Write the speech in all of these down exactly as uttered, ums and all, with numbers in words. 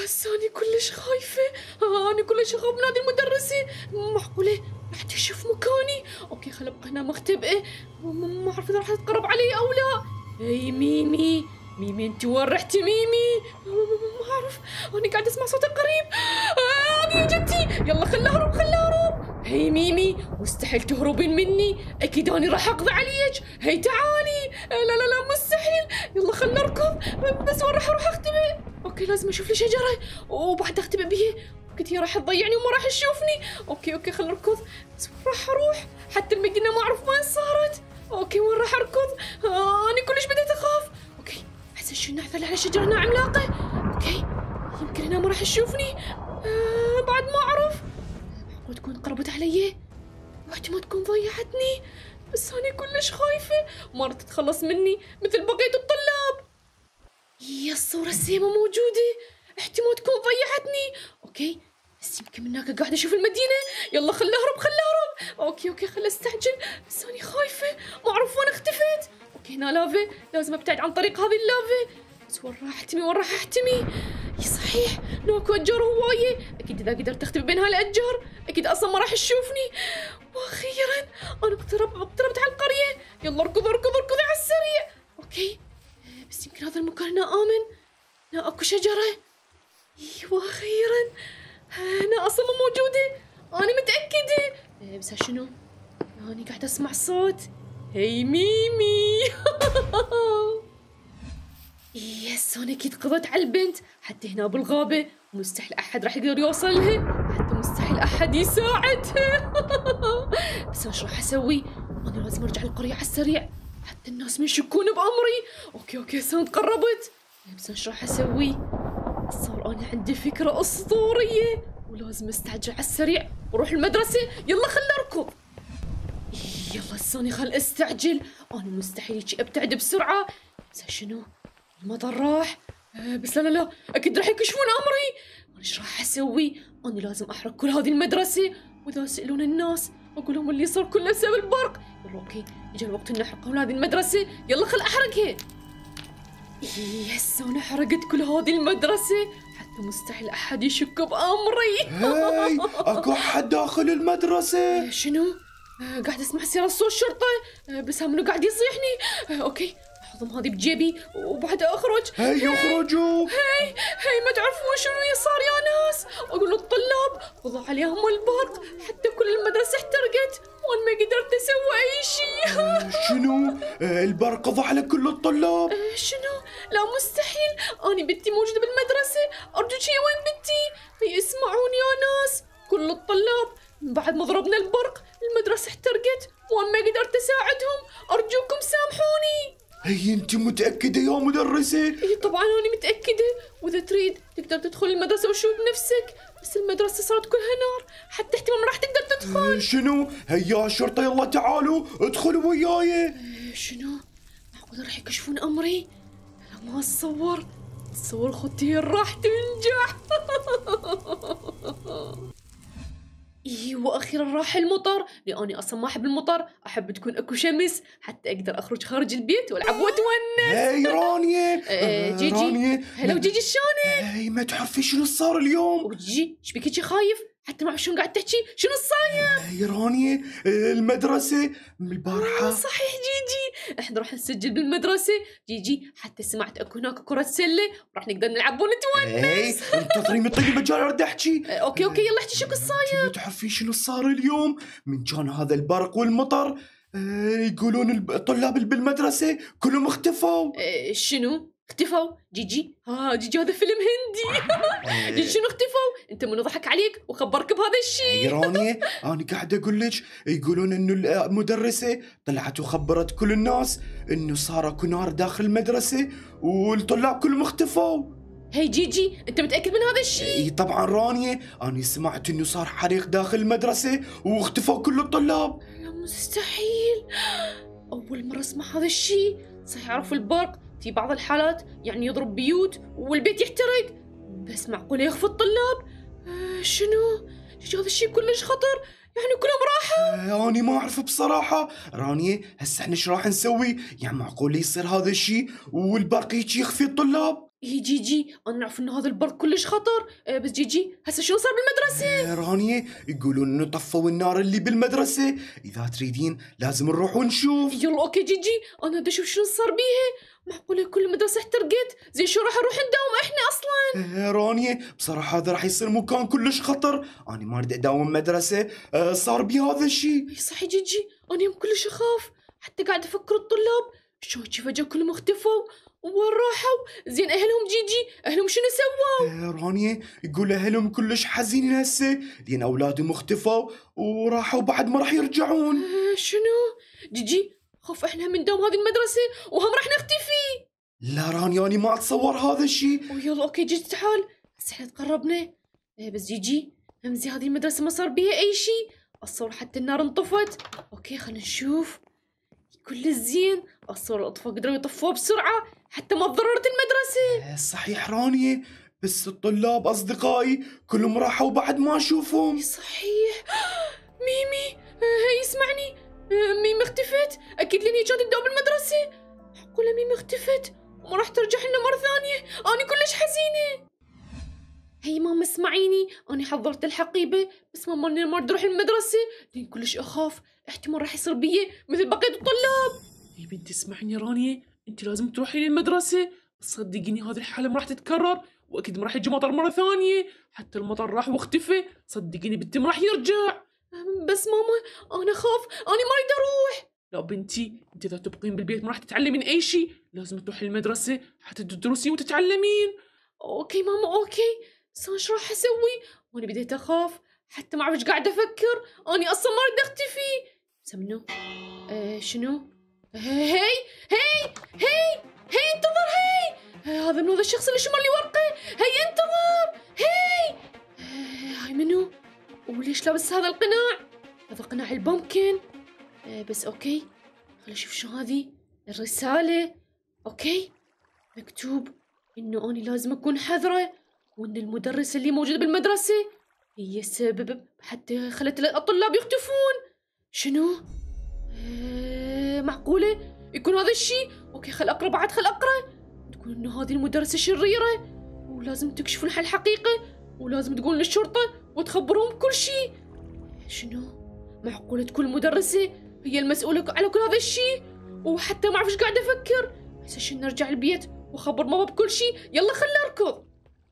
هسه أنا كلش خايفة. آه أنا كلش أخاف من هذه المدرسة. معقولة راح تشوف مكاني؟ أوكي خل أبقى هنا مختبئة، ما أعرف إذا راح تتقرب علي أو لا. هي ميمي، ميمي أنت وين رحتي ميمي؟ ما أعرف، أنا قاعدة أسمع صوتك قريب. آه أنا يا جدتي، يلا خل أهرب خل أهرب. هي ميمي مستحيل تهربين مني، أكيد أنا راح أقضي عليك. هي تعالي. آه لا لا لا مستحيل. يلا خل نركض، بس وين راح أروح أختبئ؟ أوكي لازم أشوف لي شجرة وبعد أختبئ بيها. قلت هي راح تضيعني وما راح تشوفني. أوكي أوكي خل نركض، بس وين راح أروح؟ حتى المدينة ما أعرف وين صارت. أوكي وين راح أركض؟ آه أنا كلش بديت أخاف. أوكي أحسن شو نعثر على شجرة هنا عملاقة. أوكي يمكن هنا ما راح تشوفني. آه بعد ما أعرف، معقول تكون قربت علي واحتمال تكون ضيعتني، بس أنا كلش خايفة ما راح تتخلص مني مثل بقية الطلاب. يا الصورة السيمة موجودة، احتمال تكون ضيعتني. أوكي بس يمكن من هناك قاعدة أشوف المدينة. يلا خل أهرب خل أهرب. أوكي أوكي خل أستعجل، بس أنا خايفة ما أعرف وين اختفيت. أوكي هنا لافا، لازم أبتعد عن طريق هذه اللافا. بس وين راح أحتمي وين راح أحتمي؟ يا صحيح هناك أشجار هواية، أكيد إذا قدرت أختفي بين هالأشجار أكيد أصلا ما راح تشوفني. وأخيرا أنا اقترب اقتربت على القرية. يلا اركض اركض اركضي على السريع. أوكي بس يمكن هذا المكان هنا آمن، هنا أكو شجرة. وأخيرا هنا أصلا موجودة، أنا متأكدة. بس شنو؟ أنا قاعدة أسمع صوت. هي ميمي. يس أنا أكيد قضيت على البنت، حتى هنا بالغابة مستحيل أحد راح يقدر يوصل لها، حتى مستحيل أحد يساعدها. بس وش راح أسوي؟ أنا لازم أرجع القرية على السريع حتى الناس ما يشكون بأمري. أوكي أوكي هسه تقربت. بس وش راح أسوي؟ صار أنا عندي فكرة أسطورية ولازم أستعجل على السريع وأروح المدرسة. يلا خل أركض. يلا سوني خل أستعجل، أنا مستحيل هيك أبتعد بسرعة. بس شنو؟ المطر راح. آه بس لا لا لا أكيد راح يكشفون أمري. أنا إيش راح أسوي؟ أنا لازم أحرق كل هذه المدرسة، وإذا سألون الناس أقول لهم اللي صار كله بسبب البرق. يلا أوكي إجا الوقت إني أحرق كل هذه المدرسة. يلا خل أحرقها. يس أنا حرقت كل هذه المدرسة حتى مستحيل أحد يشك بأمري. هاي أكو أحد داخل المدرسة. شنو؟ آه قاعد أسمع سيارة صوت الشرطة. آه بس منو قاعد يصيحني. آه أوكي أحضم هذه بجيبي وبعد أخرج. هاي اخرجوا. هاي هاي ما تعرفون شنو اللي صار يا ناس؟ أقول الطلاب قضوا عليهم البرق حتى كل المدرسة احترقت وأنا ما قدرت أسوي أي شيء. شنو؟ البرق قضى على كل الطلاب؟ آه شنو؟ لا مستحيل، أنا بنتي موجودة بالمدرسة. أرجوك هي وين بنتي؟ هي اسمعوني يا ناس، كل الطلاب بعد ما ضربنا البرق المدرسة احترقت وأنا ما قدرت أساعدهم. أرجوكم سامحوني. هي انت متأكدة يا مدرسة؟ اي طبعا انا متأكدة، واذا تريد تقدر تدخل المدرسة وتشوف بنفسك، بس المدرسة صارت كلها نار حتى احتمال ما راح تقدر تدخل. شنو؟ هيا الشرطة يلا تعالوا ادخلوا وياي. شنو؟ معقول راح يكشفون امري؟ لا ما اتصور، اتصور خطتي راح تنجح. اي واخيرا راح المطر، لاني اصلا ما احب المطر، احب تكون اكو شمس حتى اقدر اخرج خارج البيت والعب واتونس. هاي رانيا. آه جيجي. رانيا هلا وجيجي شلونك؟ هاي ما تعرفي شنو صار اليوم؟ وجيجي ايش بك هيجي خايف؟ حتى ما اعرف شلون قاعد تحكي، شنو الصاير؟ هاي رانيا المدرسة من البارحة. صحيح جيجي احنا راح نسجل بالمدرسة. جيجي حتى سمعت اكو هناك كرة سلة وراح نقدر نلعب ونتونس. هاي انتظريني طيب المجال ارد احكي. اوكي اوكي يلا احكي شو الصاير؟ ما تعرفي شنو صار اليوم؟ من كان هذا البرق والمطر آه يقولون الطلاب اللي بالمدرسة كلهم اختفوا. اه شنو؟ اختفوا؟ جيجي ها جيجي هذا فيلم هندي. جيجي شنو اختفوا؟ انت منو ضحك عليك وخبرك بهذا الشيء؟ يا رانيا انا قاعد اقول لك يقولون انه المدرسة طلعت وخبرت كل الناس انه صار اكو نار داخل المدرسة والطلاب كلهم اختفوا. هي جيجي انت متأكد من هذا الشيء؟ اي طبعا رانيا انا سمعت انه صار حريق داخل المدرسة واختفوا كل الطلاب. لا مستحيل، اول مرة اسمع هذا الشيء. صحيح عرفوا البرق في بعض الحالات يعني يضرب بيوت والبيت يحترق، بس معقولة يخفى الطلاب؟ آه شنو؟ هذا الشيء كلش خطر، يعني كلهم راحوا. آه أنا ما أعرف بصراحة رانيا. هسه احنا ايش راح نسوي؟ يعني معقول يصير هذا الشيء والبرق يجي يخفي الطلاب؟ إيه جيجي، أنا نعرف إنه هذا البرق كلش خطر، أه بس جيجي هسه شنو صار بالمدرسة؟ آه، رانيا يقولون انه طفوا النار اللي بالمدرسة. اذا تريدين لازم نروح ونشوف. يلا أوكي جيجي، أنا بدي أشوف شنو صار بيها. معقولة كل المدرسة احترقت؟ زين شو راح نروح نداوم إحنا أصلاً؟ آه، رانيا بصراحة هذا راح يصير مكان كلش خطر. أنا ما أريد أداوم مدرسة آه، صار بي هذا الشيء. إي صحي جيجي، أنا يوم كلش أخاف، حتى قاعد أفكر الطلاب شو هيك فجأة كلهم اختفوا وين راحوا؟ زين أهلهم جيجي، أهلهم شنو سووا؟ آه، رانيا يقول أهلهم كلش حزينين هسه لأن أولادهم اختفوا وراحوا بعد ما راح يرجعون. آه شنو؟ جيجي خاف إحنا من دوم هذه المدرسة وهم راح نختفي. لا رانيا أنا ما أتصور هذا الشيء. ويلا أوكي جيجي تعال، هسه إحنا تقربنا. إيه بس جيجي همزي هذه المدرسة ما صار بيها أي شيء، الصور حتى النار انطفت. أوكي خلينا نشوف. كل الزين الصور الأطفاء قدروا يطفوها بسرعة حتى ما تضررت المدرسة. آه، صحيح رانيا، بس الطلاب أصدقائي كلهم راحوا بعد ما أشوفهم. صحيح. ميمي هي اسمعني، آه، ميمي اختفت، أكيد لأن هي كانت تداوم بالمدرسة. معقولة ميمي اختفت وما راح ترجع لنا مرة ثانية؟ أنا كلش حزينة. هي ماما اسمعيني، أنا حضرت الحقيبة بس ماما أنا ما تروح المدرسة لأن كلش أخاف احتمال راح يصير بي مثل بقية الطلاب. يا بنتي اسمعيني رانيا، انت لازم تروحي للمدرسة، بس صدقيني هذه الحالة ما راح تتكرر، واكيد ما راح يجي مطر مرة ثانية، حتى المطر راح واختفى، صدقيني بنتي ما راح يرجع. بس ماما أنا خاف، أنا ما أريد أروح. لا بنتي، انت اذا تبقين بالبيت ما راح تتعلمين اي شيء، لازم تروحي المدرسة حتى تدرسين وتتعلمين. أوكي ماما أوكي، بس أنا شو راح أسوي؟ وأنا بديت أخاف حتى ما أعرف إيش قاعدة أفكر، أنا أصلا ما أريد أختفي. سمنو آه شنو؟ هي هي هي هي هي انتظر هي، آه هذا من هذا الشخص اللي شمر لي ورقة. هي انتظر هي، آه هاي منو؟ وليش لابس هذا القناع؟ هذا قناع البامكن. آه بس أوكي خلينا نشوف شو هذه الرسالة. أوكي مكتوب إنه أنا لازم أكون حذرة، وإن المدرسة اللي موجودة بالمدرسة هي السبب حتى خلت الطلاب يختفون. شنو؟ آه معقولة يكون هذا الشيء؟ أوكي خل أقرأ بعد، خل أقرأ. تقول إنه هذه المدرسة شريرة ولازم تكشفون حل الحقيقة ولازم تقولون للشرطة وتخبرهم كل شيء. شنو؟ معقولة تكون المدرسة هي المسؤولة على كل هذا الشيء؟ وحتى ما أعرف إيش قاعدة أفكر. هسه شنو نرجع البيت وخبر ماما بكل شيء. يلا خلنا أركض.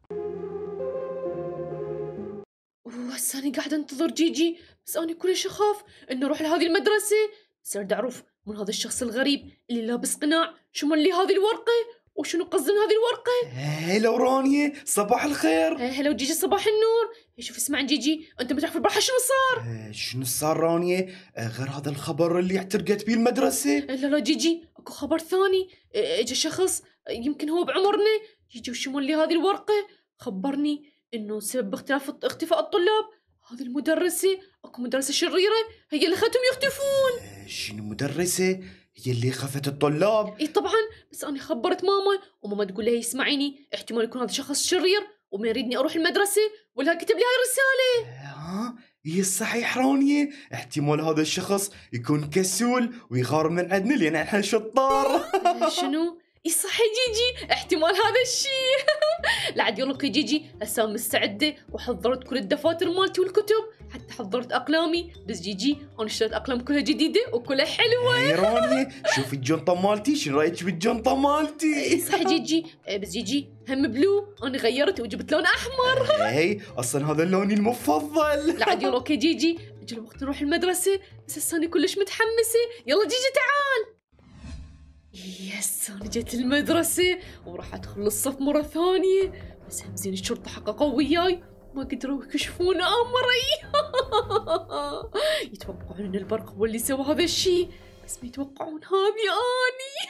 وهسه أنا قاعدة أنتظر جيجي، بس أنا كلش أخاف إنه أروح لهذه المدرسة. بس أريد أعرف من هذا الشخص الغريب اللي لابس قناع شو من لي هذه الورقة وشنو قصد من هذه الورقة. هلا رانيا، صباح الخير. هلا وجيجي صباح النور. شوف اسمع جيجي، أنت ما تعرف البارحة شنو صار؟ آه، شنو صار رانيا آه، غير هذا الخبر اللي احترقت بيه المدرسة؟ لا لا جيجي اكو خبر ثاني. اجى شخص يمكن هو بعمرنا يجي وشمل لي هذه الورقة، خبرني انه سبب اختلاف اختفاء الطلاب هذه المدرسة، اكو مدرسة شريرة هي اللي خلتهم يختفون. آه، شنو مدرسة هي اللي خفت الطلاب؟ اي طبعا، بس انا خبرت ماما وماما تقول لها اسمعيني احتمال يكون هذا شخص شرير وما يريدني اروح المدرسة ولا كتب لي هاي الرسالة. ها هي الصحيح رانيا، احتمال هذا الشخص يكون كسول ويغار من عندنا لان احنا شطار. شنو؟ اي صحي جيجي، احتمال هذا الشيء. لا عاد يلا يا جيجي، هسه مستعدة وحضرت كل الدفاتر مالتي والكتب، حتى حضرت اقلامي. بس جيجي انا اشتريت اقلام كلها جديدة وكلها حلوة. هي رانيا شوفي الجنطة مالتي، شنو رايك بالجنطة مالتي؟ صحي جيجي، بس جيجي هم بلو، انا غيرت وجبت لون احمر. هي اصلا هذا لوني المفضل. لا عاد يلا اوكي جيجي، اجل وقت نروح المدرسة، بس هسه انا كلش متحمسة. يلا جيجي تعال. يس انا جيت المدرسة وراح ادخل الصف مرة ثانية، بس هم زين الشرطة حققوا وياي ما قدروا يكشفون امري. يتوقعون ان البرق هو اللي سوى هذا الشيء، بس ما يتوقعون هذه اني.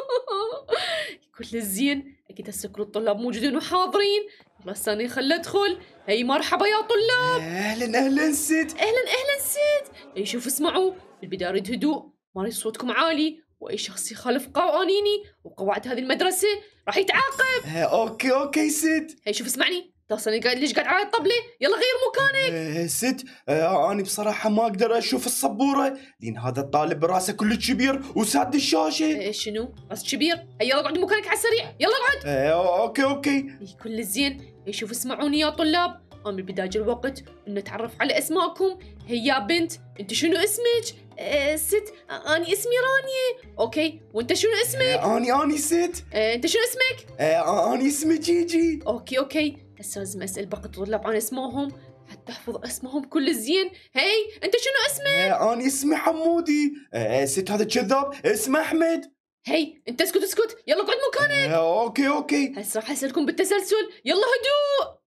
كل الزين اكيد هسه كل الطلاب موجودين وحاضرين. يلا هسه انا خل ادخل. هي مرحبا يا طلاب. اهلا اهلا ست. اهلا اهلا ست. اي شوف اسمعوا، بالبداية اريد هدوء، ما اريد صوتكم عالي، واي شخص يخالف قوانيني وقواعد هذه المدرسة راح يتعاقب. آه، اوكي اوكي ست. هي شوف اسمعني، اصلا قاعد ليش قاعد على الطبله؟ يلا غير مكانك. آه ست، آه انا بصراحه ما اقدر اشوف السبوره لان هذا الطالب راسه كله كبير وساد الشاشه. إيه شنو؟ راس كبير؟ هيا يلا اقعد مكانك على السريع، يلا اقعد. آه اوكي اوكي. إيه كل الزين. إيه شوف اسمعوني يا طلاب، أنا بداية الوقت إن نتعرف على أسماءكم. هي يا بنت، أنت شنو اسمك؟ آه ست، أنا اسمي رانيا. أوكي، وأنت شنو اسمك؟ آه اني اني ست. آه أنت شنو اسمك؟ آه اني اسمي جيجي. أوكي أوكي، هسه لازم أسأل باقي الطلاب عن اسمهم حتى أحفظ اسمهم كل الزين. هي أنت شنو اسمك؟ آه اني اسمي حمودي. آه ست هذا كذاب اسمه احمد. هي أنت اسكت اسكت، يلا اقعد مكانك. آه اوكي اوكي. هسه راح أسألكم بالتسلسل، يلا هدوء.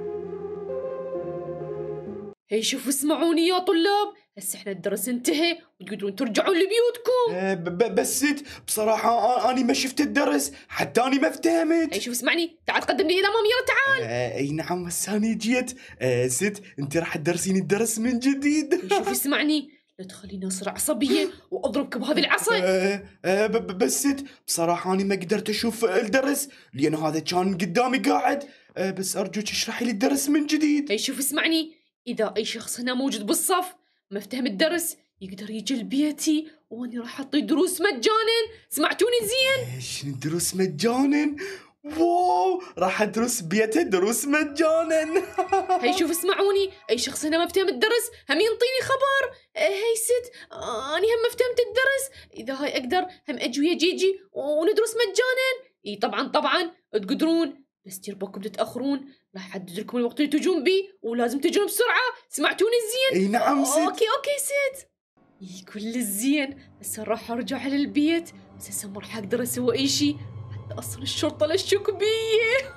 هي شوفوا اسمعوني يا طلاب، هسه احنا الدرس انتهى وتقدرون ترجعون لبيوتكم. آه ب- ب- بس ست بصراحه آه اني ما شفت الدرس حتى اني ما هي فهمت. شوف اسمعني، تعال قدم لي الى امام، يلا تعال. آه اي نعم بس اني جيت. آه ست انت راح تدرسيني الدرس من جديد. هي شوف اسمعني، لا تخليني اصير عصبيه واضربك بهذه العصا. آه آه ب- ب- بس ست بصراحه اني ما قدرت اشوف الدرس لان هذا كان قدامي قاعد. آه بس ارجوك اشرحي لي الدرس من جديد. هي شوف اسمعني، اذا اي شخص هنا موجود بالصف ما فهم الدرس يقدر يجي لبيتي واني راح اعطي دروس مجانا. سمعتوني زين؟ آه، شنو الدروس مجانا؟ واو راح ادرس بيته دروس مجانا. هي شوف اسمعوني، اي شخص هنا ما فهم الدرس هم ينطيني خبر. آه، هي ست، آه، اني هم ما فهمت الدرس، اذا هاي اقدر هم اجي ويا جيجي وندرس مجانا. اي طبعا طبعا تقدرون، بس دير بالكم تتاخرون، راح احدد لكم الوقت اللي تجون بيه ولازم تجون بسرعه. سمعتوني زين؟ اي نعم ست. اوكي اوكي ست. اي كل الزين، هسه راح ارجع على البيت، بس هسه ما راح اقدر اسوي اي شيء حتى اصل الشرطه لا تشك بي.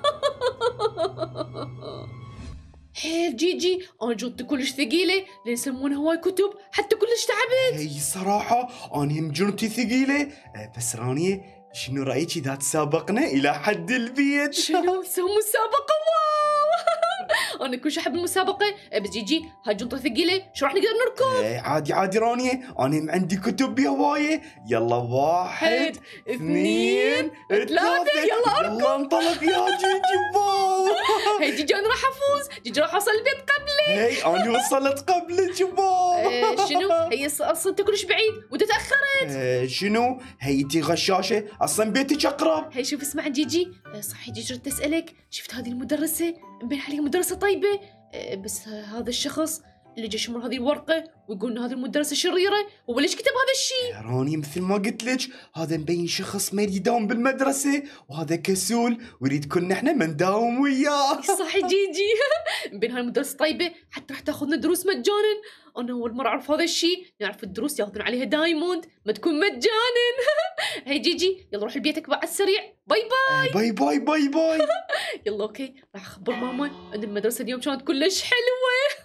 حيل جيجي، انا جوتي كلش ثقيله لين يسمونها هواي كتب حتى كلش تعبت. اي صراحه اني هم جنتي ثقيله. آه، بس رانيا شنو رايك اذا تسابقنا الى حد البيت؟ شنو نسوي مسابقه؟ واو انا كلش احب المسابقه. بس جيجي هاي جنطه ثقيله، شو راح نقدر نركض؟ آه، عادي عادي رانيا انا هم عندي كتب بهوايه. يلا واحد اثنين ثلاثة، يلا اركض. يلا انطلق يا جيجي باو. هي جيجي انا راح افوز، جيجي راح اوصل البيت قبل. هي انا وصلت قبلك باو. آه، شنو؟ هي ص- اصلا انت كلش بعيد وانت تاخرت. آه، شنو؟ هيتي غشاشه اصلا بيتك اقرب. هي شوف اسمع جيجي، آه، صحيح جيجي ردت اسالك، شفت هذه المدرسه مبين عليها مدرسه طيبه، آه، بس آه، هذا الشخص اللي جا يشمر هذه الورقه ويقول ان هذه المدرسه شريره، هو ليش كتب هذا الشيء؟ راني مثل ما قلت لك هذا مبين شخص ما يريد يداوم بالمدرسه وهذا كسول ويريد كنا احنا ما نداوم وياه. صح جيجي. مبين هاي المدرسه طيبه حتى راح تاخذنا دروس مجانا. انا اول مره اعرف هذا الشيء، نعرف الدروس ياخذون عليها دايموند ما تكون مجانا. هي جيجي يلا روح لبيتك بعد السريع، باي باي. آه، باي باي باي باي. يلا اوكي، راح اخبر ماما ان المدرسه اليوم كانت كلش حلوه.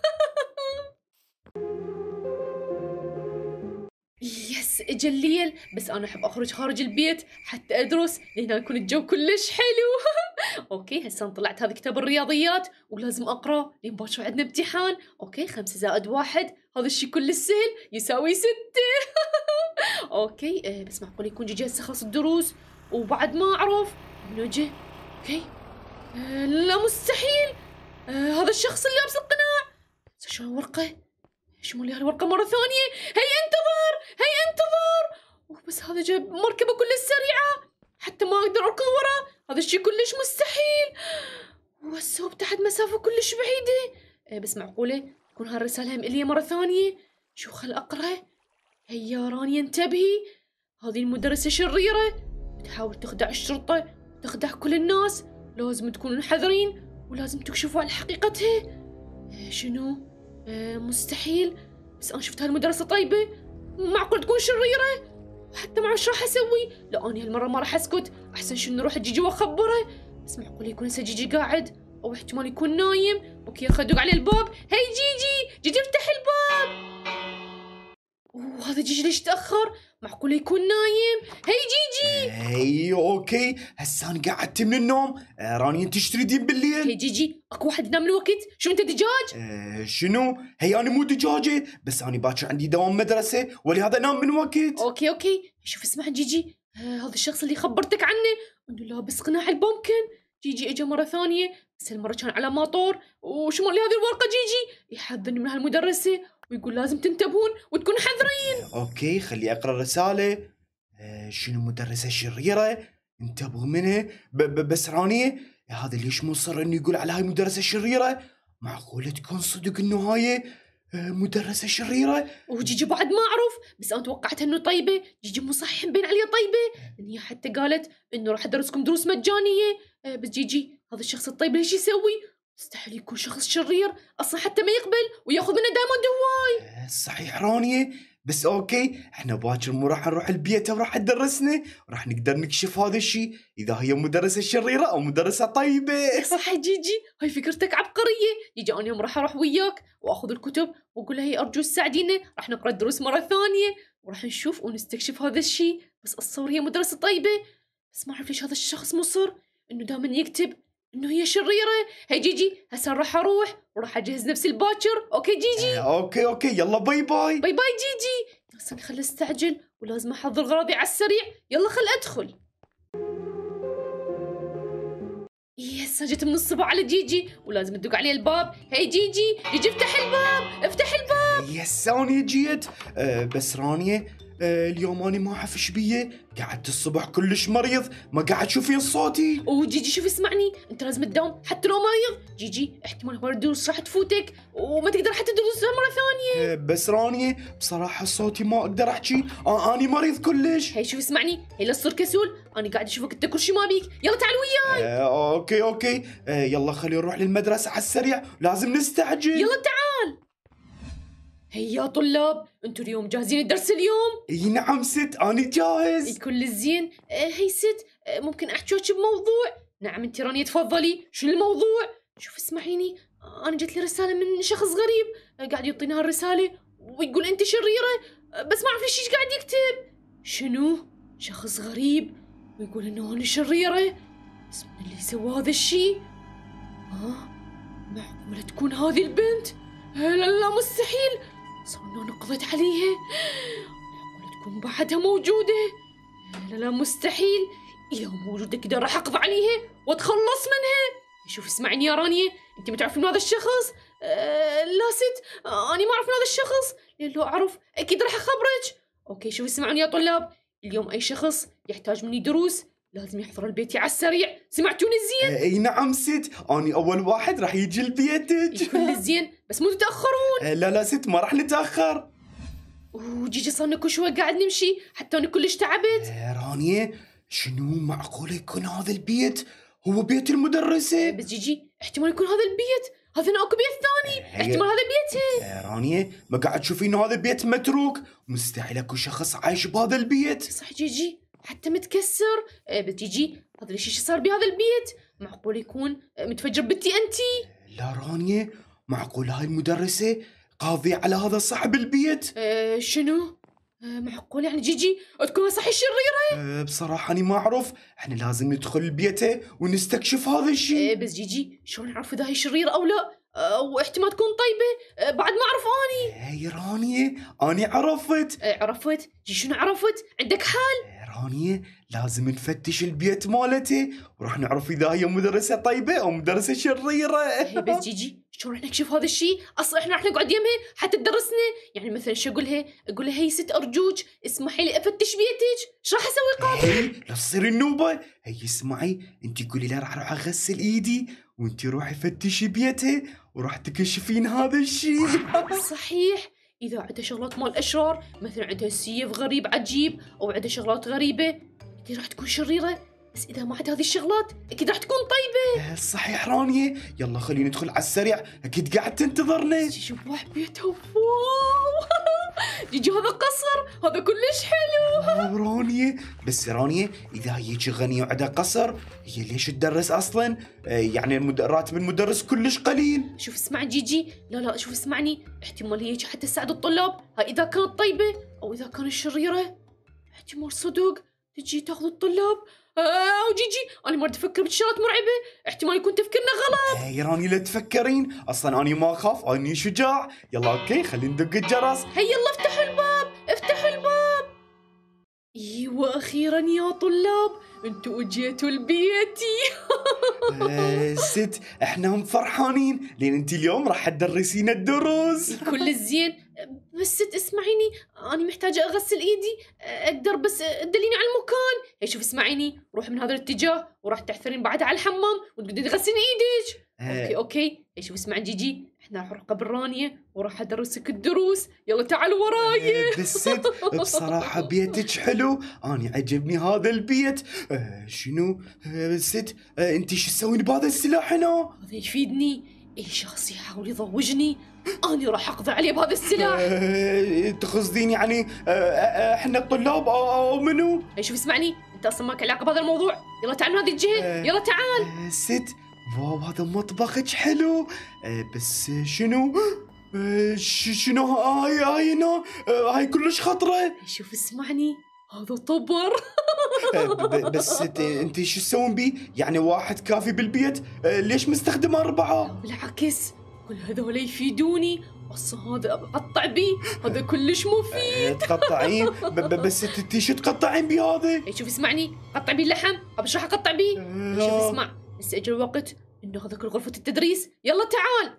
يس اجى الليل، بس انا احب اخرج خارج البيت حتى ادرس لهنا يكون الجو كلش حلو. اوكي هسه طلعت هذا كتاب الرياضيات ولازم اقرا لين باكر عندنا امتحان. اوكي خمسة زائد واحد هذا الشيء كلش سهل يساوي ستة. اوكي آه بس معقول يكون جيجي هسه خلص الدروس وبعد ما اعرف منو جه. اوكي آه لا مستحيل، آه هذا الشخص اللي لابس القناع. هسه شو الورقه؟ شو لي هالورقه مره ثانيه؟ هي انتظر هي انتظر. أوه بس هذا جاب مركبه كلش سريعه حتى ما اقدر اركض وراه، هذا الشيء كلش مستحيل. وهسه ابتعد مسافه كلش بعيده. آه بس معقوله تكون هالرساله هم الي مره ثانيه. شو خل اقرا. هي يا رانيا انتبهي، هذه المدرسه شريره بتحاول تخدع الشرطه تخدع كل الناس، لازم تكونوا حذرين ولازم تكشفوا على حقيقتها. آه شنو؟ آه مستحيل، بس انا شفت هالمدرسه طيبه، معقول تكون شريره حتى ما ايش راح اسوي. لا اني هالمره ما راح اسكت، احسن شنو نروح جيجي واخبره. بس معقول يكون هسه جيجي قاعد او احتمال يكون نايم. اوكي خدق على الباب. هي جيجي جيجي افتح الباب. وهذا جيجي ليش تاخر؟ معقول يكون نايم. هي جيجي. هي اوكي هسه انا قعدت من النوم. آه، راني انت ايش تريدين بالليل؟ هي جيجي اكو واحد ينام الوقت، شو انت دجاج؟ آه، شنو؟ هي انا مو دجاجه بس انا باكر عندي دوام مدرسه ولهذا انام من وقت. اوكي اوكي شوف اسمع جيجي، آه هذا الشخص اللي خبرتك عنه انه لابس قناع البومكن، جيجي اجى مره ثانيه بس هالمرة كان على ماطور. وشو مال لي هذه الورقة جيجي؟ يحذرني من هالمدرسة ويقول لازم تنتبهون وتكونوا حذرين. اوكي خلي اقرا الرساله. آه شنو مدرسه شريره انتبهوا منها. ب ب بس رانية هذا ليش مصر انه يقول على هاي مدرسه شريره؟ معقوله تكون صدق انه هاي آه مدرسه شريره؟ وجيجي بعد ما اعرف، بس انا توقعت انه طيبه. جيجي مو صحيح مبين عليها طيبه، لان هي حتى قالت انه راح ادرسكم دروس مجانيه. آه بس جيجي هذا الشخص الطيب ليش يسوي؟ مستحيل يكون شخص شرير اصلا، حتى ما يقبل وياخذ منه دايموند هواي. آه صحيح رانية، بس اوكي احنا باكر مو راح نروح البيت وراح تدرسنا، وراح نقدر نكشف هذا الشيء اذا هي مدرسه شريره او مدرسه طيبه. صح جيجي، هاي فكرتك عبقريه. جيجي انا يوم راح اروح وياك واخذ الكتب واقول لها هي ارجو ساعدينا، راح نقرا الدروس مره ثانيه وراح نشوف ونستكشف هذا الشيء. بس اتصور هي مدرسه طيبه، بس ما اعرف ليش هذا الشخص مصر انه دائما يكتب انه هي شريره. هي جيجي هسه راح اروح وراح اجهز نفسي الباكر. اوكي جيجي. آه اوكي اوكي يلا باي باي. باي باي جيجي. بس خل استعجل ولازم احضر غراضي على السريع. يلا خل ادخل. يس جيت من الصبح على جيجي ولازم تدق عليه الباب. هي جيجي جيجي افتح الباب افتح الباب. يس رانية جيت. آه بس رانية آه اليوم أنا ما أعرف إيش بيه، قعدت الصبح كلش مريض ما قاعد تشوفين صوتي. وجيجي شوف اسمعني، انت لازم تداوم حتى لو مريض. جيجي احتمال هو الدروس راح تفوتك وما تقدر حتى تدرسها مرة ثانية. آه بس رانية بصراحة صوتي ما أقدر أحكي، آه أنا مريض كلش. هي شوف اسمعني، هي لا تصير كسول، أنا قاعد أشوفك أنت كل شي ما بيك. يلا تعال وياي. آه أوكي أوكي آه يلا خلينا نروح للمدرسة على السريع، لازم نستعجل. يلا تعال. هي يا طلاب انتوا اليوم جاهزين الدرس اليوم؟ اي نعم ست أنا جاهز. كل زين. آه هي ست آه ممكن أحكي وجه بموضوع؟ نعم انت رانية تفضلي، شو الموضوع؟ شوف اسمعيني، آه أنا جت لي رسالة من شخص غريب آه قاعد يعطيني هالرسالة ويقول أنت شريرة. آه بس ما أعرف ليش إيش قاعد يكتب. شنو؟ شخص غريب ويقول إنه أنا شريرة؟ بس من اللي سوى هذا الشيء؟ ها؟ معقولة تكون هذه البنت؟ لا لا مستحيل، صار انه انا قضيت عليها. معقولة تكون بعدها موجودة؟ لا لا مستحيل، اذا موجودة كده راح اقضي عليها واتخلص منها. شوف اسمعيني يا رانية، انت ما تعرفين هذا الشخص؟ آه لا ست، آه انا ما اعرف هذا الشخص، لان لو اعرف اكيد راح اخبرك. اوكي شوف اسمعوني يا طلاب، اليوم اي شخص يحتاج مني دروس لازم يحضر البيت على السريع. سمعتوني زين؟ اي نعم ست، اني اول واحد راح يجي لبيتك. كل زين بس مو تتاخرون. لا لا ست ما راح نتاخر. وجيجي صرنا كل شوي قاعد نمشي حتى انا كلش تعبت. رانية شنو معقولة يكون هذا البيت هو بيت المدرسة؟ بس جيجي احتمال يكون هذا البيت، هذا اكو بيت ثاني، احتمال هذا بيتها. رانية ما قاعد تشوفين انه هذا بيت متروك، مستحيل اكو شخص عايش بهذا البيت. صح جيجي حتى متكسر. بس جيجي هذا ليش ايش صار بهذا البيت؟ معقول يكون متفجر بنتي انتي؟ لا رانية معقول هاي المدرسة قاضية على هذا صاحب البيت؟ أه شنو؟ أه معقول يعني جيجي تكون صحيح شريرة؟ أه بصراحة أنا ما أعرف، إحنا لازم ندخل بيته ونستكشف هذا الشيء. أه بس جيجي شلون نعرف إذا هي شريرة أو لا؟ أه واحتمال تكون طيبة. أه بعد ما أعرف أني. هي رانية أنا عرفت. أه عرفت؟ جي شنو عرفت؟ عندك حال؟ رانية لازم نفتش البيت مالته وراح نعرف إذا هي مدرسة طيبة أو مدرسة شريرة. هي بس جيجي شلون راح نكشف هذا الشيء؟ اصلا احنا راح نقعد يمها حتى تدرسنا. يعني مثلا شو اقول لها؟ اقول لها هي ست ارجوك اسمحي لي افتش بيتك. شو راح اسوي قاضي؟ هي لا تصير النوبة. هي اسمعي انت قولي لها راح اروح اغسل ايدي وانت روحي فتشي بيته وراح تكشفين هذا الشيء. صحيح، اذا عندها شغلات مال اشرار مثلا عندها سيف غريب عجيب او عندها شغلات غريبة اكيد راح تكون شريرة. بس إذا ما عاد هذه الشغلات أكيد راح تكون طيبة. صحيح رانية، يلا خلينا ندخل على السريع أكيد قاعد تنتظرنا. شوف واحد بيته واو جيجي هذا قصر، هذا كلش حلو. رانية بس رانية إذا هيك غنية وعندها قصر هي ليش تدرس أصلا؟ يعني المد... راتب المدرس كلش قليل. شوف اسمع جيجي، لا لا شوف اسمعني، احتمال هيك حتى تساعد الطلاب. هاي إذا كانت طيبة أو إذا كانت شريرة احتمال صدق تجي تاخذ الطلاب. آه وجيجي أنا ما أفكر بشغلات مرعبة، احتمال يكون تفكيرنا غلط. يا راني لا تفكرين، أصلا أنا ما أخاف، أنا شجاع. يلا أوكي خلينا ندق الجرس. هيا يلا افتحوا الباب افتحوا الباب. ايوه أخيرا يا طلاب انتوا اجيتوا لبيتي. آه، ست احنا هم فرحانين لان انت اليوم راح تدرسينا الدروس. كل الزين، بس ست اسمعيني، انا محتاجه اغسل ايدي، اقدر بس تدليني على المكان؟ هي شوف اسمعيني، روح من هذا الاتجاه وراح تحثرين بعدها على الحمام وتقعدين تغسلين ايدك. آه، اوكي اوكي. هي شوف اسمعي جيجي، احنا راح نروح قبر رانيا وراح ادرسك الدروس، يلا تعال وراي. آه، بس ست بصراحة بيتك حلو، أنا عجبني هذا البيت. آه، شنو آه، ست آه، أنت شو تسوين بهذا السلاح هنا؟ هذا يفيدني، اي شخص يحاول يضوجني انا راح اقضي عليه بهذا السلاح. آه، تقصدين يعني آه، آه، احنا الطلاب أو أو منو؟ هي شوف اسمعني، انت اصلا ماك علاقه بهذا الموضوع، يلا تعال من هذه الجهه، آه. يلا تعال. آه، ست واو هذا مطبخك حلو. آه، بس شنو آه، ش- شنو هاي هاي هنا آه، هاي كلش خطرة. هي شوف اسمعني، هذا طبر. آه، ب- ب- بس ست انت شو تسوين بيه؟ يعني واحد كافي بالبيت آه، ليش مستخدم أربعة؟ بالعكس كل هذول يفيدوني، اصلا هذا اقطع بيه، هذا كلش مفيد. آه، تقطعين ب- ب- بس انت شو تقطعين بهذا؟ هي شوف اسمعني، قطع بيه اللحم، ابى راح اقطع بيه. هي شوف آه، اسمع، هسه اجى الوقت انه هذاك غرفة التدريس، يلا تعال.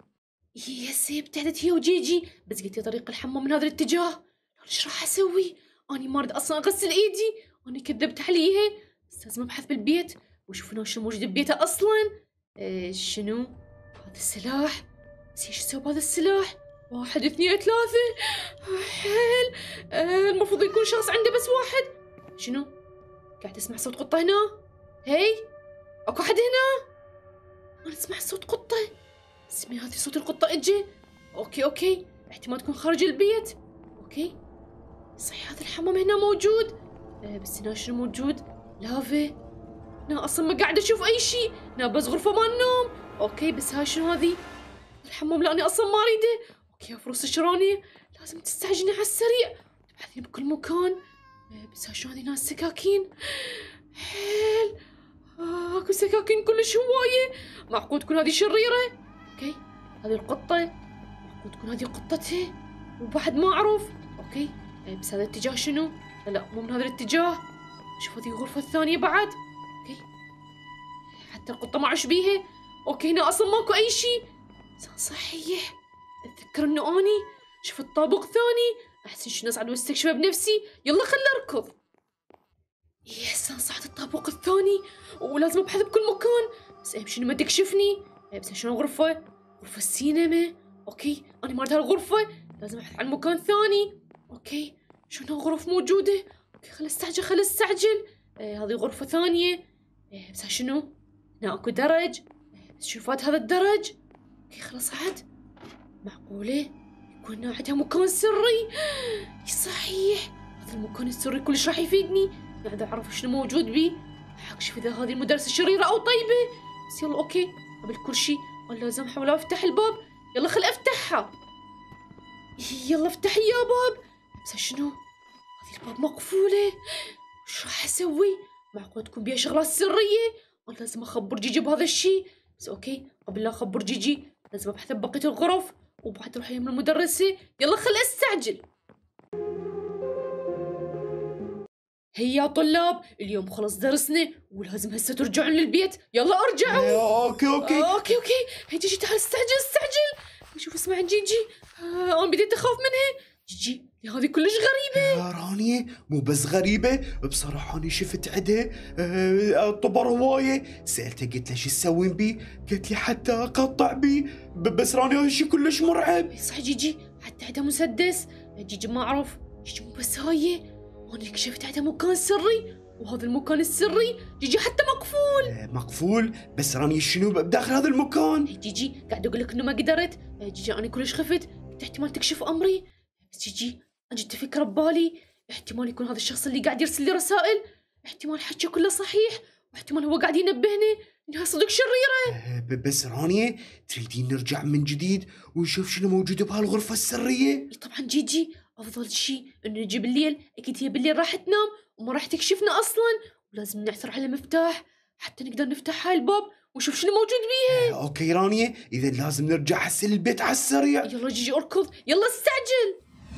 يا سيب ابتعدت هي وجيجي، بس قلت لي طريق الحمام من هذا الاتجاه، ايش راح اسوي؟ اني ما اريد اصلا اغسل ايدي، اني كذبت عليها، بس لازم ابحث بالبيت واشوف انه شنو موجود ببيته اصلا. إيه شنو؟ هذا السلاح، بس ايش اسوي بهذا السلاح؟ واحد اثنين ثلاثة، حيل. آه المفروض يكون شخص عنده بس واحد. شنو؟ قاعد اسمع صوت قطة هنا؟ هي اكو حد هنا؟ انا اسمع صوت قطة، اسمي هذه صوت القطة اجي. اوكي اوكي، احتمال تكون خارج البيت. اوكي صحيح هذا الحمام هنا موجود، آه بس هنا شنو موجود؟ لافي، هنا اصلا ما قاعد اشوف اي شيء، هنا بس غرفة مال النوم. اوكي بس هاي شنو هذه؟ الحمام لا انا اصلا ما اريده. اوكي يا فروس شراني، لازم تستعجلي على السريع، تبحثين بكل مكان. آه بس هاي شنو هذه؟ ناس سكاكين، حيل. آه، اكو سكاكين كلش هواية، معقول تكون هذه شريرة؟ اوكي هذه القطة، معقول تكون هذه قطتها وبعد ما اعرف. اوكي إيه بس هذا الاتجاه شنو؟ لا لا مو من هذا الاتجاه، شوف هذه الغرفة الثانية بعد. اوكي حتى القطة ما اعرف بيها. اوكي هنا اصلا ماكو اي شيء، صحيح اتذكر انه اني شفت طابق ثاني، احسن شنو اصعد واستكشفه بنفسي، يلا خلنا اركض. يس انا صعدت الطابق الثاني ولازم ابحث بكل مكان، بس اهم شنو ما تكشفني. بس شنو غرفة؟ غرفة السينما. اوكي انا ما اريد هالغرفة، لازم ابحث عن مكان ثاني. اوكي شنو غرف موجودة؟ اوكي خل استعجل خل استعجل. آه هذه غرفة ثانية. آه بس شنو؟ هنا اكو درج. آه بس شوفات هذا الدرج. اوكي خلاص صعد. معقولة يكون هنا عندها مكان سري؟ صحيح هذا المكان السري كلش راح يفيدني، قاعد اعرف شنو موجود بيه، اكشف اذا هذه المدرسة شريرة او طيبة. بس يلا اوكي قبل كل شيء انا لازم احاول افتح الباب، يلا خل افتحها. يلا افتحي يا باب. بس شنو؟ هذه الباب مقفولة، وش راح اسوي؟ معقول تكون بيها شغلات سرية، انا لازم اخبر جيجي بهذا الشيء. بس اوكي قبل لا اخبر جيجي لازم ابحث ببقية الغرف وبعد اروح يم المدرسة، يلا خل استعجل. هيا يا طلاب اليوم خلص درسنا ولازم هسه ترجعون للبيت، يلا ارجعوا. آه، اوكي اوكي آه، اوكي اوكي هي جيجي تعال استعجل استعجل. شوف اسمع جيجي، آه انا بديت اخاف منها. جيجي هذه كلش غريبة. يا رانيا مو بس غريبة، بصراحة أنا شفت عدها آه، طبر هواية، سألتها قلت لها شو تسوين بيه؟ قالت لي حتى أقطع بيه، ب- بس رانيا هذا الشيء كلش مرعب. صح جيجي حتى عندها مسدس. جيجي ما اعرف، جيجي مو بس هاي، انا اكتشفت عندها مكان سري، وهذا المكان السري جيجي حتى مقفول. آه، مقفول؟ بس رانيا شنو بداخل هذا المكان؟ جيجي قاعد اقول لك انه ما قدرت. جيجي انا كلش خفت، قلت احتمال تكشف امري. بس جيجي انا جت فكره ببالي، احتمال يكون هذا الشخص اللي قاعد يرسل لي رسائل، احتمال حكي كله صحيح، واحتمال هو قاعد ينبهني انها صدق شريره. آه، ب- بس رانيا تريدين نرجع من جديد ونشوف شنو موجود بهالغرفة السرية؟ طبعا جيجي افضل شيء انه نجي بالليل، اكيد هي بالليل راح تنام وما راح تكشفنا اصلا، ولازم نعثر على مفتاح حتى نقدر نفتح هاي الباب ونشوف شنو موجود بيه. آه، اوكي رانيا، اذا لازم نرجع هسه للبيت على السريع. يلا جيجي اركض، يلا استعجل.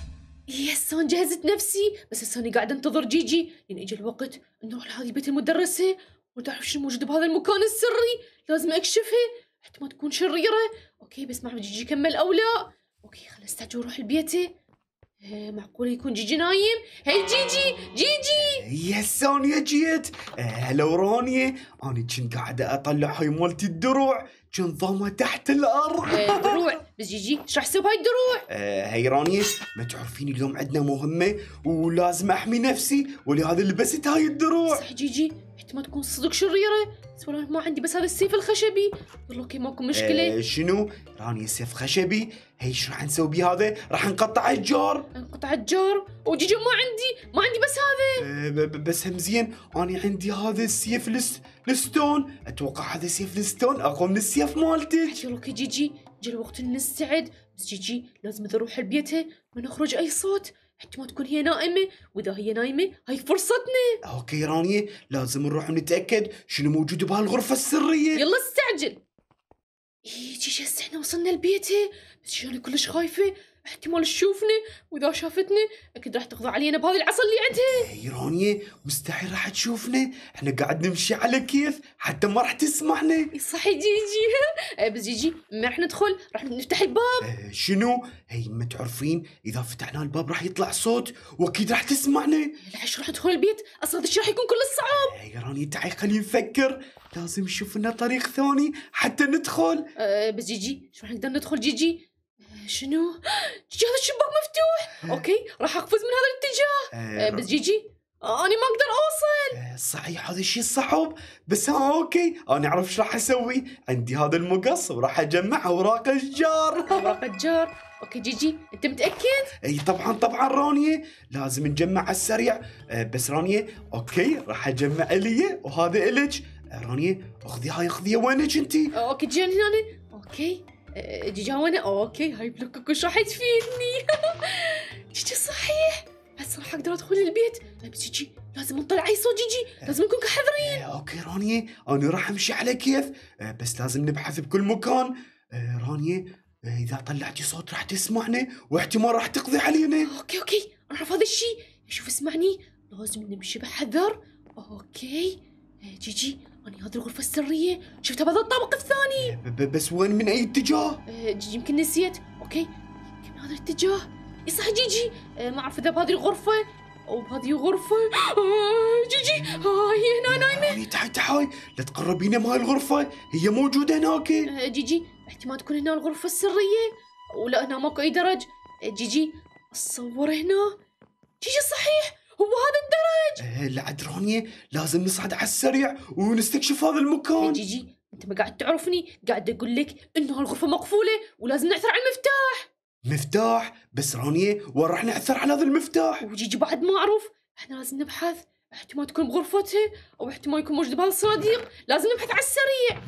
يس هون جهزت نفسي، بس هسه أنا قاعدة انتظر جيجي لين اجى الوقت نروح لهذه بيت المدرسة وتعرف شو موجود بهذا المكان السري، لازم اكشفه حتى ما تكون شريرة. اوكي بس ما اعرف جيجي كمل او لا. اوكي خلص استعجل واروح لبيته. إيه معقول يكون جيجي نايم؟ هي جيجي جيجي يس رانيا جيت. آه، هلا رانيا، انا كنت قاعده اطلع هاي مالتي الدروع، كنت ضامه تحت الارض. إيه دروع؟ بس جيجي ايش راح تسوي بهاي الدروع؟ آه، هي رانيا، ما تعرفين اليوم عندنا مهمه ولازم احمي نفسي، ولهذا لبست هاي الدروع. صح جيجي حتى ما تكون صدق شريرة، بس والله ما عندي بس هذا السيف الخشبي. يلا اوكي ماكو مشكلة. آه، شنو؟ رانيا سيف خشبي، هي ايش راح نسوي بيه هذا؟ راح نقطع الجار. انقطع الجار وجيجي ما عندي ما عندي بس هذا. آه، ب- ب- بس هم زين انا عندي هذا السيف الس- الستون، اتوقع هذا سيف الستون اقوى من السيف مالتك. يلا اوكي جيجي جا الوقت إن نستعد، بس جيجي لازم اذا اروح لبيتها ما نخرج اي صوت حتى ما تكون هي نائمة، واذا هي نايمة هاي فرصتنا. اوكي رانيا، لازم نروح نتاكد شنو موجود بهالغرفه السريه. يلا استعجل. إيه جيجي هسه احنا وصلنا لبيتها، بس جيجي انا كلش خايفة احتمال تشوفنا، واذا شافتنا اكيد راح تقضي علينا بهذه العصا اللي عندها. هي رانيا مستحيل راح تشوفنا، احنا قاعد نمشي على كيف حتى ما راح تسمعنا. إيه صح جيجي. آه، بس جيجي ما راح ندخل، راح نفتح الباب. آه، شنو؟ هي ما تعرفين اذا فتحنا الباب راح يطلع صوت واكيد راح تسمعنا. ليش راح ندخل البيت؟ اصلا هذا الشيء راح يكون كل صعب. هي رانيا تعي خلينا نفكر، لازم نشوف لنا طريق ثاني حتى ندخل. أه بس جيجي شو راح نقدر ندخل جيجي؟ أه شنو؟ جيجي هذا الشباك مفتوح. اوكي راح اقفز من هذا الاتجاه. آه، أه بس جيجي آه انا ما اقدر اوصل. آه، صحيح هذا الشيء صعب، بس ها اوكي انا اعرف ايش راح اسوي، عندي هذا المقص وراح اجمع اوراق الاشجار. اوراق الجار. اوكي جيجي انت متاكد؟ اي طبعا طبعا رانيا، لازم نجمع على السريع. آه، بس رانيا اوكي راح اجمع الي وهذا الك. آه، رانيا اخذي هاي اخذيها، وينك انتي؟ أه اوكي جيجي هنا. اوكي أه جيجي وانا اوكي هاي بلوكك وش راح تفيدني؟ جيجي صحيح بس راح اقدر ادخل البيت. أه بس جيجي لازم نطلع اي صوت جيجي، لازم نكون حذرين. آه، اوكي رانيا انا راح امشي على كيف. آه، بس لازم نبحث بكل مكان. آه، رانيا آه، اذا طلعتي صوت راح تسمعنا واحتمال راح تقضي علينا. اوكي اوكي انا اعرف هذا الشيء. شوف اسمعني لازم نمشي بحذر. اوكي آه، جيجي انا هذه الغرفة السرية شفتها بهذا الطابق الثاني. ب- ب- بس وين من اي اتجاه؟ آه، جيجي يمكن نسيت. اوكي يمكن هذا الاتجاه. اي صح جيجي آه، ما اعرف اذا بهذه الغرفة او بهذه غرفة. آه، جيجي هاي هنا نايمة. رانيا تعي تعي لا تقربين من هاي الغرفة، هي موجودة هناك. آه، جيجي احتمال تكون هنا الغرفة السرية، ولا هنا ماكو اي درج. آه، جيجي اتصور هنا. جيجي صحيح هو هذا الدرج. آه، لا عاد رانيا لازم نصعد على السريع ونستكشف هذا يا المكان. جيجي انت ما قاعد تعرفني، قاعد اقول لك انه هالغرفه مقفوله ولازم نعثر على المفتاح. مفتاح؟ بس رانيا وين راح نعثر على هذا المفتاح؟ وجيجي بعد ما اعرف، احنا لازم نبحث، احتمال تكون بغرفتها او احتمال يكون موجود بهذا الصناديق، لازم نبحث على السريع.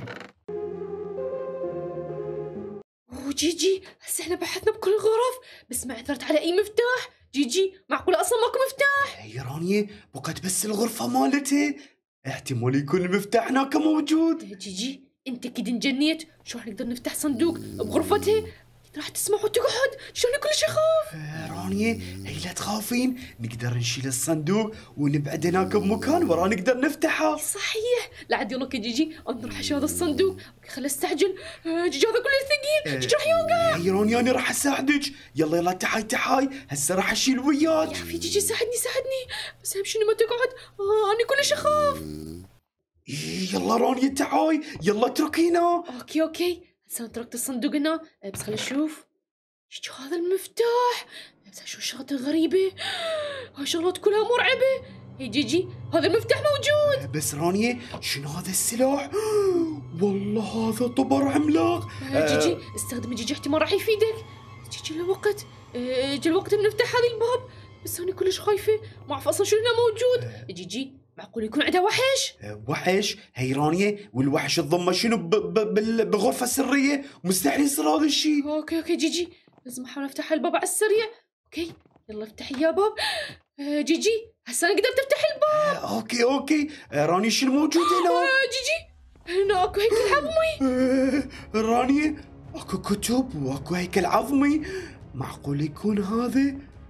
وجيجي هسه احنا بحثنا بكل الغرف بس ما عثرت على اي مفتاح. جيجي معقوله اصلا ماكو مفتاح؟ هي رانيا بقت بس الغرفة مالتها، احتمال يكون المفتاح هناك موجود. جيجي انت اكيد انجنيت، شو راح نقدر نفتح صندوق بغرفتها؟ راح تسمع وتقعد، شلون كلش اخاف. آه، رانيا هي لا تخافين، نقدر نشيل الصندوق ونبعد هناك بمكان وراه نقدر نفتحه. صحيح لا عاد يلا كي جيجي انا راح اشيل هذا الصندوق. اوكي خلينا استعجل. آه، جيجي هذا كله ثقيل، جيجي راح يوقع. هي رانيا انا راح اساعدك، يلا يلا تعاي تعاي هسه راح اشيل وياك. يا اخي جيجي ساعدني ساعدني، بس اهم شيء إنه ما تقعد. آه انا كلش اخاف. إيه، يلا رانيا تعاي يلا اتركينا. اوكي اوكي هسه انا تركت الصندوق هنا. آه، بس خلينا نشوف. جيجي هذا المفتاح، بس شو شغلته غريبة، هاي شغلات كلها مرعبة. هي جيجي هذا المفتاح موجود. بس رانيا شنو هذا السلاح؟ والله هذا طبر عملاق. آه، جيجي استخدم جيجي احتمال راح يفيدك. جيجي الوقت آه، جا الوقت إن نفتح هذا الباب، بس انا كلش خايفة ما اعرف اصلا شو هنا موجود. جيجي معقول يكون عندها وحش؟ آه، وحش؟ هي رانيا والوحش تضمه شنو ب- ب- بال- بغرفة سرية، مستحيل يصير هذا الشيء. اوكي اوكي جيجي لازم احاول افتح الباب على السريع. اوكي يلا افتحي يا باب. آه، جيجي هسه انا قدرت افتح الباب. آه، اوكي اوكي آه، رانيا شو الموجود هنا؟ آه، جيجي هنا اكو هيكل عظمي. آه، رانيا اكو كتب واكو هيكل عظمي، معقول يكون هذا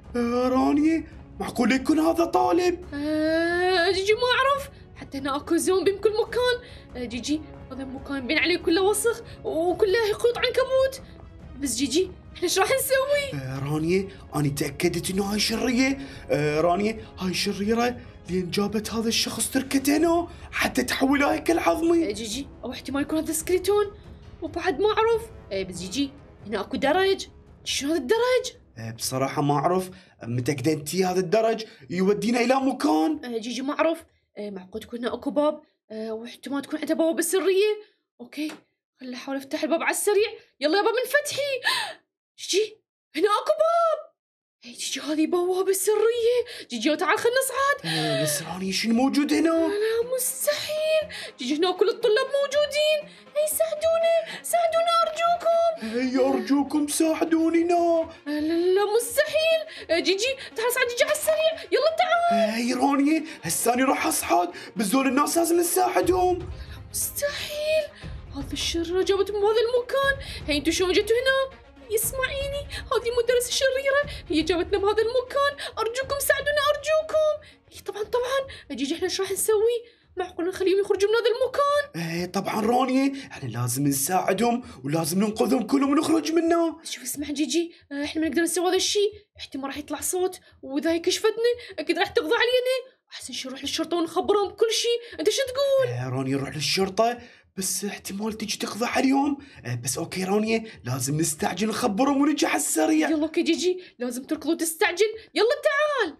آه رانيا معقول يكون هذا طالب؟ آه جيجي ما أعرف، حتى هنا أكو زومبي بكل مكان. آه جيجي هذا المكان بين عليه كله وسخ وكله خيوط عنكبوت. بس جيجي احنا ايش راح نسوي؟ آه رانيا أنا تأكدت إنه هاي شرية. آه رانيا هاي شريرة لين جابت هذا الشخص تركته هنا حتى تحولها هيكل آه عظمي. جيجي أو احتمال يكون هذا سكريتون وبعد ما أعرف. آه بس جيجي هنا أكو درج، شنو هذا الدرج؟ آه بصراحة ما أعرف، متأكدة أنتي هذا الدرج يودينا إلى مكان؟ آه جيجي ما أعرف. آه معقول تكون هنا أكو باب، آه واحتمال تكون عندها بوابة سرية. أوكي خليني أحاول أفتح الباب على السريع. يلا يا باب من فتحي. جيجي هنا أكو باب. هي جيجي هذه بوابة سرية. جيجي تعال خلينا نصعد. آه بس رانيا شنو موجود هنا؟ لا مستحيل. جيجي هنا كل الطلاب موجودين. هي ساعدونا ساعدونا أرجوكم. هيا أرجوكم ساعدوني نا. لا لا مستحيل. آه، جيجي تعال صعد جيجي على السريع. يلا تعال. هي رانيا هساني راح أصعد، بس ذول الناس لازم نساعدهم. مستحيل. هذا الشريرة جابتهم بهذا المكان. هي انتو شلون جيتوا هنا؟ اسمعيني هذه المدرسة الشريرة هي جابتنا بهذا المكان. أرجوكم ساعدونا أرجوكم. هي طبعا طبعا. جيجي احنا ايش راح نسوي؟ معقول نخليهم يخرجوا من هذا المكان؟ ايه طبعا رانيا احنا لازم نساعدهم ولازم ننقذهم كلهم ونخرج منه. شوف اسمع جيجي، آه، احنا ما نقدر نسوي هذا الشيء. احتمال راح يطلع صوت واذا هي كشفتنا اكيد راح تقضي علينا. احسن شي نروح للشرطة ونخبرهم بكل شيء. انت شو تقول؟ ايه رانيا نروح للشرطة بس احتمال تجي تقضي عليهم. ايه بس اوكي رانيا لازم نستعجل نخبرهم ونجي على السريع. يلا اوكي جيجي لازم تركض وتستعجل. يلا تعال.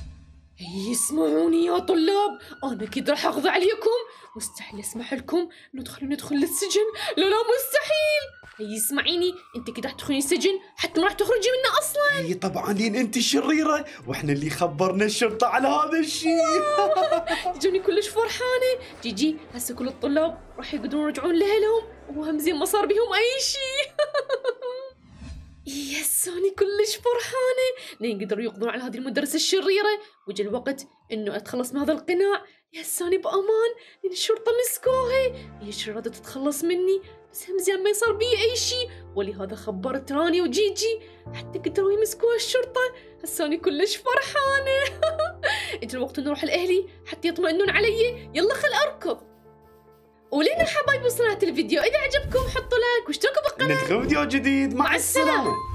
هي اسمعوني يا طلاب، انا اكيد راح اقضي عليكم. مستحيل اسمح لكم انه تخلوني ادخل للسجن. لا لا مستحيل. هي اسمعيني انت كده راح تدخلين السجن حتى ما راح تخرجي منه اصلا. ايه طبعا لين انت شريرة واحنا اللي خبرنا الشرطة على هذا الشيء. جوني كلش فرحانه. جيجي هسه كل الطلاب راح يقدرون يرجعون لاهلهم وهم زين ما صار بيهم اي شيء. يس أنا كلش فرحانة لين قدروا يقضون على هذه المدرسة الشريرة. وجا الوقت إنه أتخلص من هذا القناع. يس أنا بأمان لين الشرطة مسكوها. هي الشريرة تتخلص مني بس هم زين ما يصير بي أي شيء، ولهذا خبرت راني وجيجي حتى قدروا يمسكوها الشرطة. هسه أنا كلش فرحانة. إجا الوقت إنه أروح لأهلي حتى يطمئنون علي. يلا خل أركض. ولين حبايب وصلت الفيديو، إذا عجبكم حطوا لايك واشتركوا بالقناة. نلتقي فيديو جديد، مع مع السلامة. السلامة.